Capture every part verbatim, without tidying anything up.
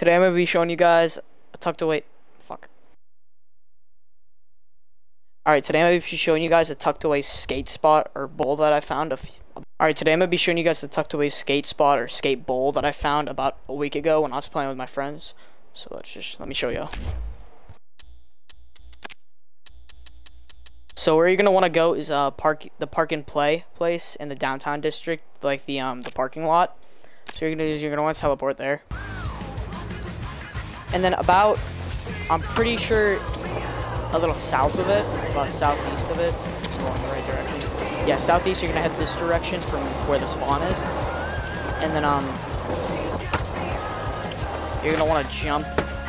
Today I'm gonna be showing you guys a tucked away. Fuck. Alright, today I'm gonna be showing you guys a tucked away skate spot or bowl that I found. Alright, today I'm gonna be showing you guys a tucked away skate spot or skate bowl that I found about a week ago when I was playing with my friends. So let's just let me show you. So where you're gonna want to go is uh park the park and play place in the downtown district, like the um the parking lot. So you're gonna you're gonna want to teleport there. And then about, I'm pretty sure, a little south of it, about southeast of it, going in the right direction. Yeah, southeast, you're gonna head this direction from where the spawn is. And then, um, you're gonna wanna jump.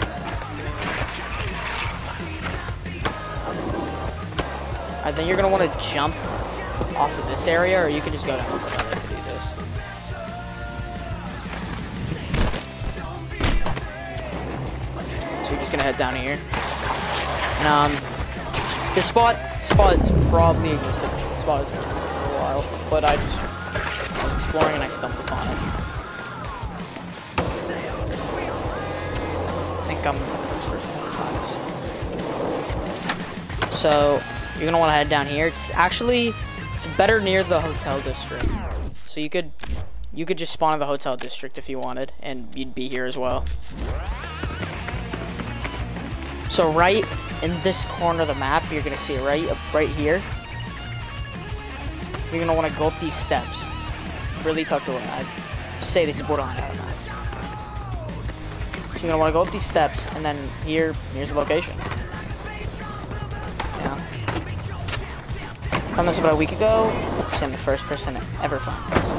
Alright, then you're gonna wanna jump off of this area, or you can just go down over there to do this. So you're just gonna head down here, and um, this spot spot is probably existed. This spot has existed for a while, but I just I was exploring and I stumbled upon it. I think I'm the first person to find this. So you're gonna want to head down here. It's actually it's better near the hotel district, so you could you could just spawn in the hotel district if you wanted, and you'd be here as well. So right in this corner of the map, you're gonna see it right up right here. You're gonna want to go up these steps, really tucked away. I'd say this is borderline out of the map. So you're gonna want to go up these steps, and then here, here's the location. Yeah. Found this about a week ago. So I'm the first person to ever find this.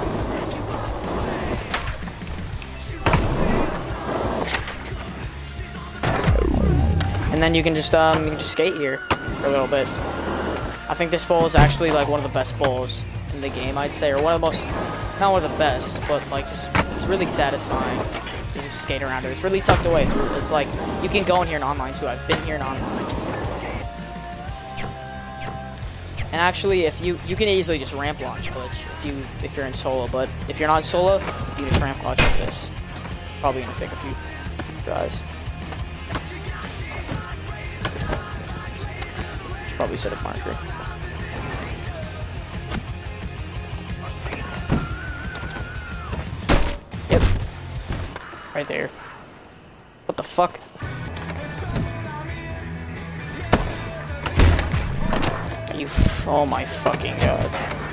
And then you can just um you can just skate here for a little bit. I think this bowl is actually like one of the best bowls in the game, I'd say, or one of the most, not one of the best, but like just it's really satisfying to just skate around here. It's really tucked away. It's, it's like you can go in here in online too. I've been here in online. And actually, if you you can easily just ramp launch glitch if you if you're in solo, but if you're not in solo, you can just ramp launch like this. Probably gonna take a few tries. Probably set a marker. Yep. Right there. What the fuck? Are you f oh my fucking god.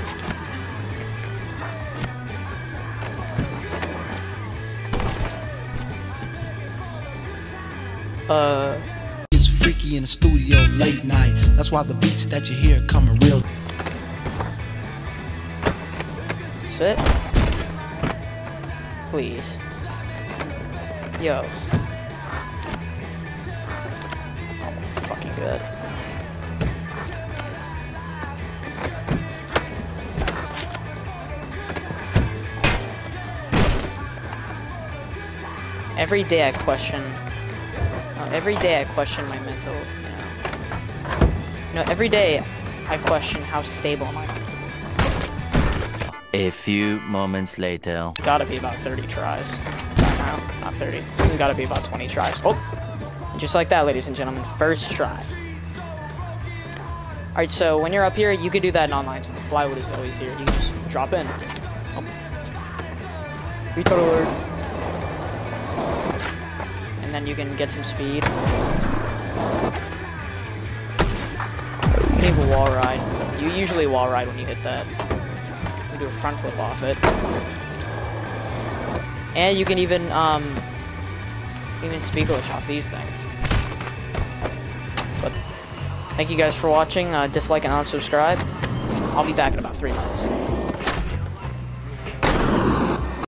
Uh Freaky in the studio late night. That's why the beats that you hear coming real. Sit. Please. Yo. Oh my fucking god. Every day I question. Every day I question my mental, you know. You know, every day I question how stable am I mentally. A few moments later. Gotta be about thirty tries. No, not thirty. This has gotta be about twenty tries. Oh! And just like that, ladies and gentlemen, first try. Alright, so when you're up here, you can do that in online, so the plywood is always here. You can just drop in. Oh. Retard alert. And then you can get some speed. You can even wall ride. You usually wall ride when you hit that. You can do a front flip off it. And you can even um even speed glitch off these things. But thank you guys for watching. Uh, dislike and unsubscribe. I'll be back in about three minutes.